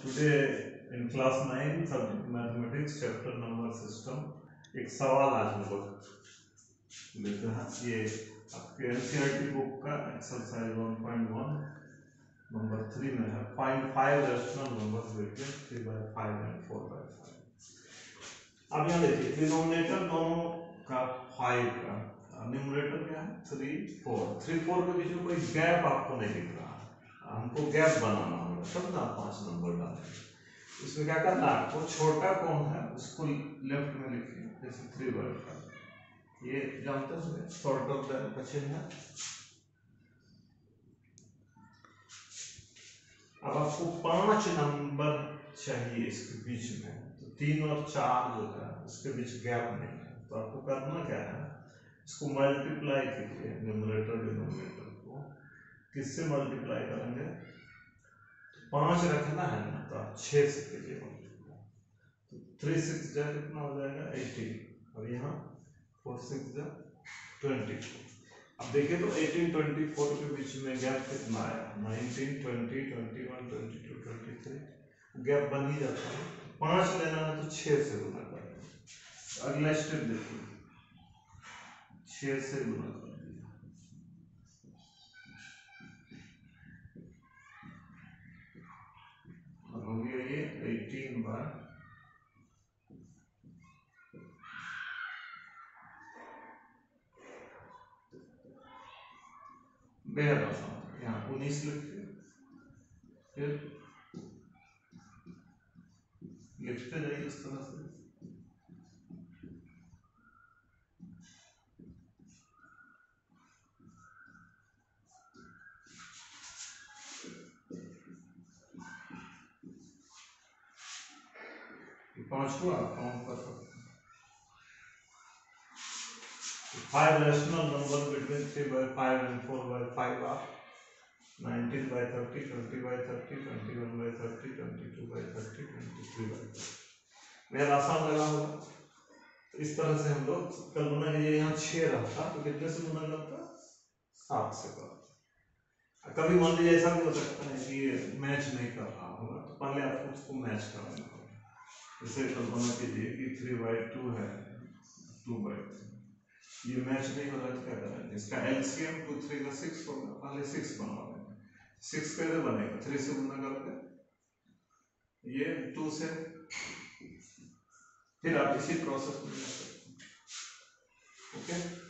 Today in class 9 subject mathematics chapter number system एक सवाल आज हम लोग लेते हैं। ये आपके एनसीईआरटी बुक का एक्सरसाइज 1.1 नंबर 3 में है। Find 5 rational numbers between 3/5 and 4/5। अब यहाँ देखिए डिनोमिनेटर दोनों का 5 का, न्यूमरेटर क्या है 3 4। 3 4 के बीच में कोई गैप आपको नहीं दिख रहा, हमको गैप बनाना होगा तब ना 5 नंबर डालें। इसमें क्या करना है आपको, छोटा कौन है उसको लेफ्ट में लिखिए, जैसे 3/5 ये जानते हैं सॉर्ट ऑफ का चिन्ह है। अब आपको 5 नंबर चाहिए इसके बीच में, तो 3 और 4 जो है उसके बीच गैप नहीं है, तो आपको करना क्या है, इसको मल्टीप्लाई कीजिए न्यूमरेटर डिनोमिनेटर को। किससे मल्टीप्लाई करेंगे, 5 रखना है ना तो आप 6 से कीजिए मल्टीप्लाई, तो 3 6 जा कितना हो जाएगा 18 और यहाँ 4 6 जा 22। अब देखिए तो 18 24 के बीच में गैप कितना आया, 19 20 21 22 23 गैप बन ही जाता है। 5 लेना है तो 6 से गुना करेंगे। अगला स्टेप देखिए, 6 से गुना कर दिया, हो गया ये 18 बार बेहद आसान। यहाँ 19 लिखते, फिर लिखते जाइए इस तरह से। पांचों आप काउंट कर सकते हैं। 5 रैशनल नंबर बिटवीन 3/5 and 4/5 आप 19/30 20/30 21/30 22/30 23/30। मेरा आसान लगा होगा। तो इस तरह से हम लोग कल्पना कीजिए, यहाँ 6 रहता तो कितने से गुना करता, 7 से करता। कभी मान लीजिए ऐसा भी हो सकता है कि मैच नहीं कर रहा होगा, तो पहले आपको उसको मैच करना होगा। जैसे कल्पना कीजिए कि 3/2 है 2/3, ये मैच नहीं हो रहा तो क्या करेंगे, इसका एलसीएम 2 3 का 6 होगा, पहले 6 बना लेंगे। 6 कैसे बनेगा, 3 से गुना करके ये 2 से, फिर आप इसी प्रोसेस में कर सकते हैं। ओके।